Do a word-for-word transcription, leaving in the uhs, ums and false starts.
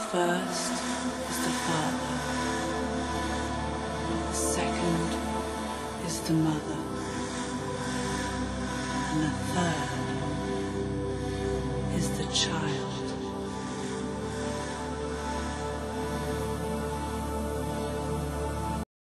first is the father, the second is the mother, and the third is the child.